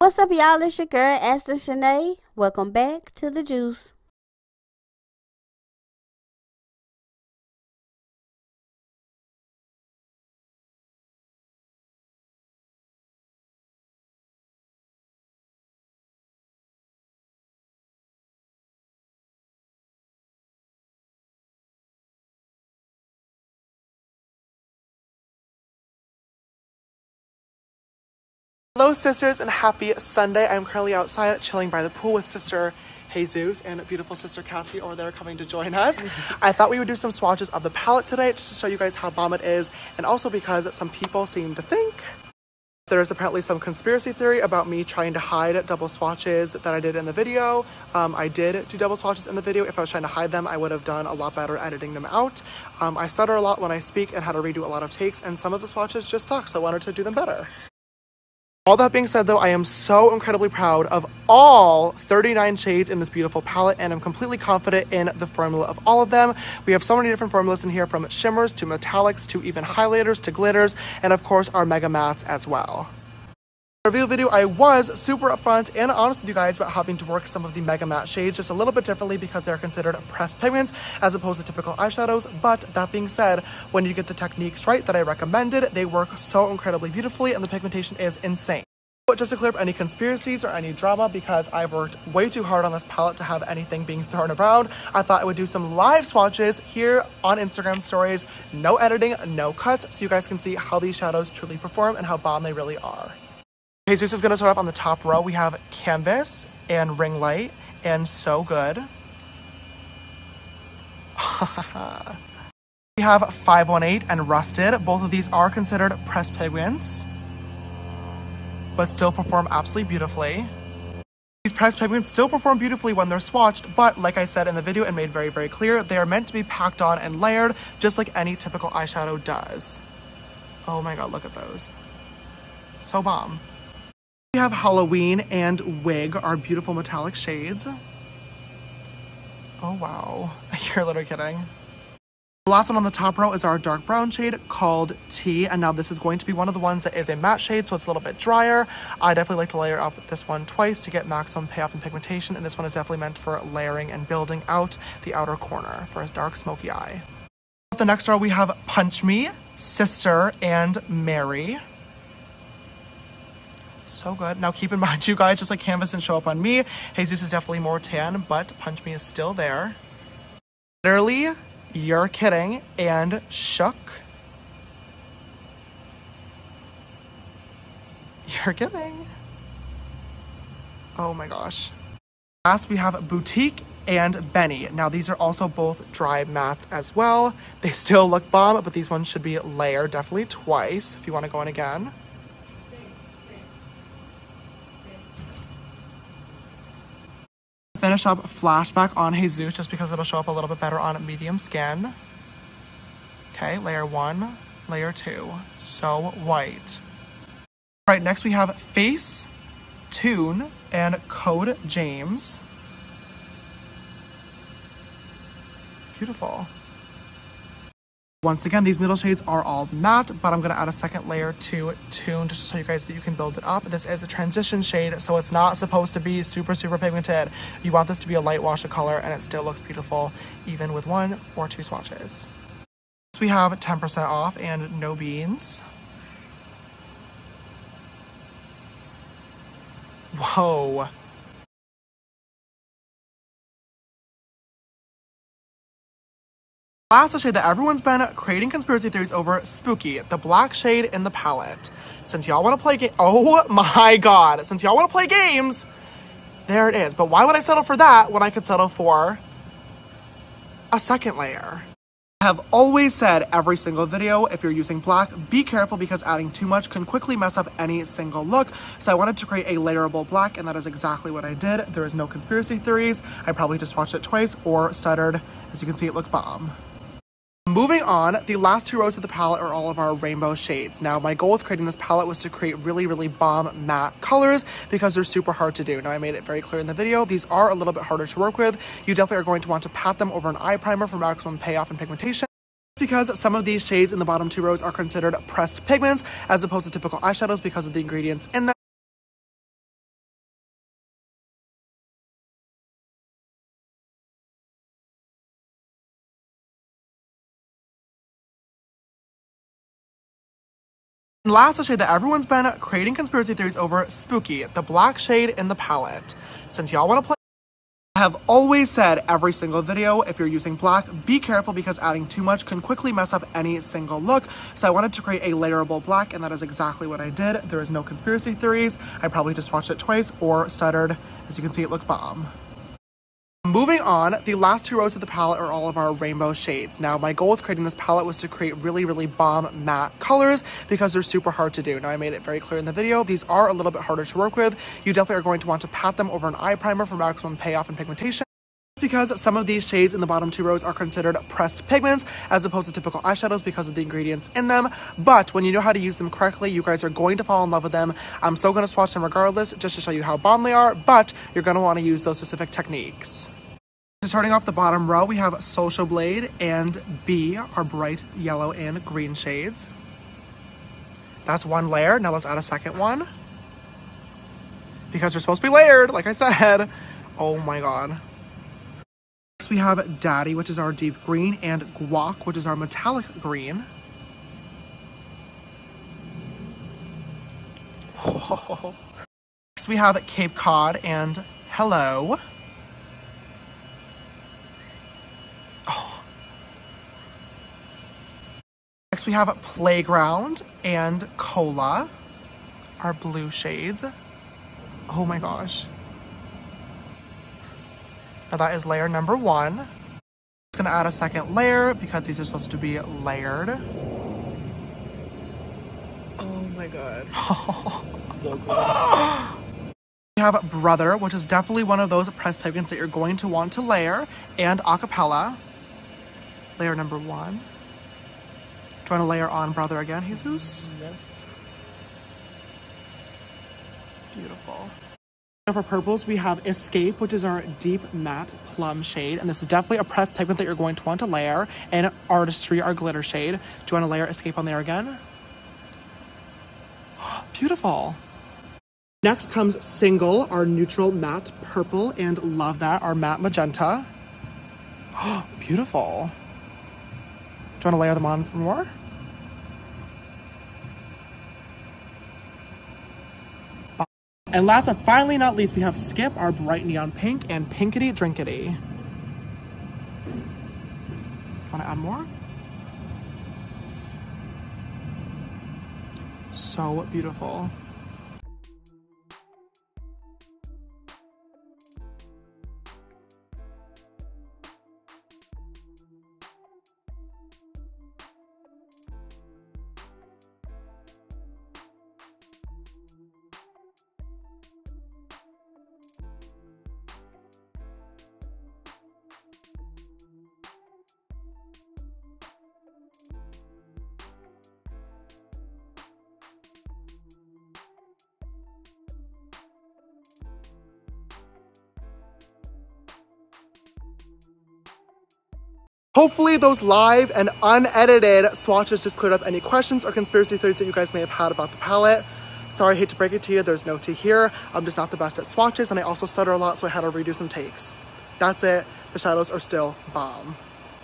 What's up, y'all? It's your girl, Ashton Shanae. Welcome back to The Juice. Hello sisters and happy Sunday. I'm currently outside chilling by the pool with sister Jesus and beautiful sister Cassie over there coming to join us. I thought we would do some swatches of the palette today just to show you guys how bomb it is, and also because some people seem to think there's apparently some conspiracy theory about me trying to hide double swatches that I did in the video. I did do double swatches in the video. If I was trying to hide them, I would have done a lot better editing them out. I stutter a lot when I speak and had to redo a lot of takes, and some of the swatches just suck, so I wanted to do them better. All that being said though, I am so incredibly proud of all 39 shades in this beautiful palette, and I'm completely confident in the formula of all of them. We have so many different formulas in here, from shimmers to metallics to even highlighters to glitters, and of course our mega mattes as well. In the review video, I was super upfront and honest with you guys about having to work some of the mega matte shades just a little bit differently because they're considered pressed pigments as opposed to typical eyeshadows. But that being said, when you get the techniques right that I recommended, they work so incredibly beautifully and the pigmentation is insane. But just to clear up any conspiracies or any drama, because I've worked way too hard on this palette to have anything being thrown around, I thought I would do some live swatches here on Instagram stories. No editing, no cuts, so you guys can see how these shadows truly perform and how bomb they really are. Jesus is going to start off on the top row. We have Canvas and Ring Light and So Good. We have 518 and Rusted. Both of these are considered pressed pigments, but still perform absolutely beautifully. These pressed pigments still perform beautifully when they're swatched, but like I said in the video and made very, very clear, they are meant to be packed on and layered just like any typical eyeshadow does. Oh my god, look at those. So bomb. We have Halloween and Wig, our beautiful metallic shades. Oh wow, you're literally kidding. The last one on the top row is our dark brown shade called Tea, and now this is going to be one of the ones that is a matte shade, so it's a little bit drier. I definitely like to layer up this one twice to get maximum payoff in pigmentation, and this one is definitely meant for layering and building out the outer corner for a dark smoky eye. The next row we have Punch Me, Sister, and Mary. So good. Now keep in mind, you guys, just like Canvas didn't show up on me, Jesus is definitely more tan, but Punch Me is still there. Literally, You're Kidding, and Shook. You're Kidding. Oh my gosh. Last we have Boutique and Benny. Now these are also both dry mattes as well. They still look bomb, but these ones should be layered definitely twice if you want to go in again. Finish up Flashback on Jesus just because it'll show up a little bit better on medium skin. Okay, layer 1, layer 2. So white. All right, next we have Face, Tune, and Code James. Beautiful. Once again, these middle shades are all matte, but I'm gonna add a second layer to Tune just to show you guys that you can build it up. This is a transition shade, so it's not supposed to be super, super pigmented. You want this to be a light wash of color, and it still looks beautiful, even with 1 or 2 swatches. Next we have 10% off and No Beans. Whoa. Last shade that everyone's been creating conspiracy theories over, Spooky, the black shade in the palette. Since y'all want to play oh my god, since y'all want to play games, there it is. But why would I settle for that when I could settle for a second layer? I have always said every single video, if you're using black, be careful because adding too much can quickly mess up any single look. So I wanted to create a layerable black, and that is exactly what I did. There is no conspiracy theories. I probably just watched it twice or stuttered. As you can see, it looks bomb. Moving on, the last 2 rows of the palette are all of our rainbow shades. Now, my goal with creating this palette was to create really, really bomb matte colors because they're super hard to do. Now, I made it very clear in the video, these are a little bit harder to work with. You definitely are going to want to pat them over an eye primer for maximum payoff and pigmentation, because some of these shades in the bottom 2 rows are considered pressed pigments as opposed to typical eyeshadows because of the ingredients in them. And last, the shade that everyone's been creating conspiracy theories over, Spooky, the black shade in the palette. Since y'all want to play, I have always said every single video, if you're using black, be careful because adding too much can quickly mess up any single look. So I wanted to create a layerable black, and that is exactly what I did. There is no conspiracy theories. I probably just watched it twice or stuttered. As you can see, it looks bomb. Moving on, the last 2 rows of the palette are all of our rainbow shades. Now, my goal with creating this palette was to create really, really bomb matte colors because they're super hard to do. Now, I made it very clear in the video, these are a little bit harder to work with. You definitely are going to want to pat them over an eye primer for maximum payoff and pigmentation, because some of these shades in the bottom 2 rows are considered pressed pigments as opposed to typical eyeshadows because of the ingredients in them. But when you know how to use them correctly, you guys are going to fall in love with them. I'm still going to swatch them regardless just to show you how bomb they are, but you're going to want to use those specific techniques. Starting off the bottom row, we have Social Blade and B, our bright yellow and green shades. That's one layer. Now let's add a second one, because they're supposed to be layered, like I said. Oh my god. Next we have Daddy, which is our deep green, and Guac, which is our metallic green. Next we have Cape Cod and Hello. Next we have Playground and Cola, our blue shades. Oh my gosh. Now that is layer number 1. I'm just gonna add a second layer because these are supposed to be layered. Oh my god. So good. We have Brother, which is definitely one of those pressed pigments that you're going to want to layer, and Acapella, layer number 1. Do you want to layer on Brother again, Jesus? Yes. Beautiful. For purples, we have Escape, which is our deep matte plum shade. And this is definitely a pressed pigment that you're going to want to layer. And Artistry, our glitter shade. Do you want to layer Escape on there again? Beautiful. Next comes Single, our neutral matte purple. And Love That, our matte magenta. Beautiful. Do you want to layer them on for more? And last but finally not least, we have Skip, our bright neon pink, and Pinkity Drinkity. Want to add more? So beautiful. Hopefully those live and unedited swatches just cleared up any questions or conspiracy theories that you guys may have had about the palette. Sorry, I hate to break it to you, there's no tea here. I'm just not the best at swatches, and I also stutter a lot, so I had to redo some takes. That's it. The shadows are still bomb.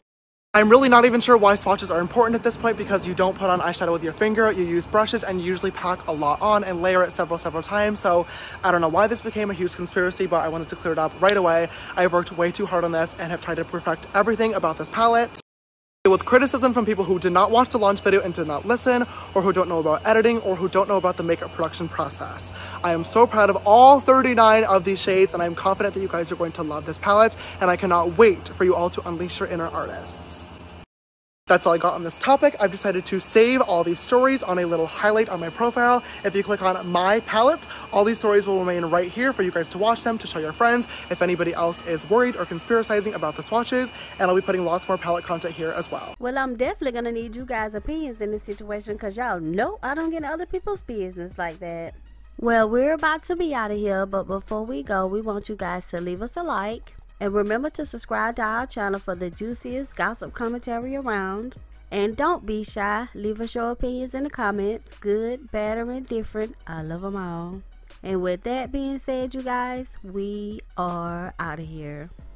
I'm really not even sure why swatches are important at this point, because you don't put on eyeshadow with your finger, you use brushes, and you usually pack a lot on and layer it several times. So I don't know why this became a huge conspiracy, but I wanted to clear it up right away. I've worked way too hard on this and have tried to perfect everything about this palette. With criticism from people who did not watch the launch video and did not listen, or who don't know about editing, or who don't know about the makeup production process. I am so proud of all 39 of these shades, and I'm confident that you guys are going to love this palette, and I cannot wait for you all to unleash your inner artists. That's all I got on this topic. I've decided to save all these stories on a little highlight on my profile. If you click on my palette, all these stories will remain right here for you guys to watch them, to show your friends, if anybody else is worried or conspiracizing about the swatches, and I'll be putting lots more palette content here as well. Well, I'm definitely gonna need you guys' opinions in this situation, because y'all know I don't get in other people's business like that. Well, we're about to be out of here, but before we go, we want you guys to leave us a like. And remember to subscribe to our channel for the juiciest gossip commentary around. And don't be shy. Leave us your opinions in the comments. Good, bad, or indifferent. I love them all. And with that being said, you guys, we are out of here.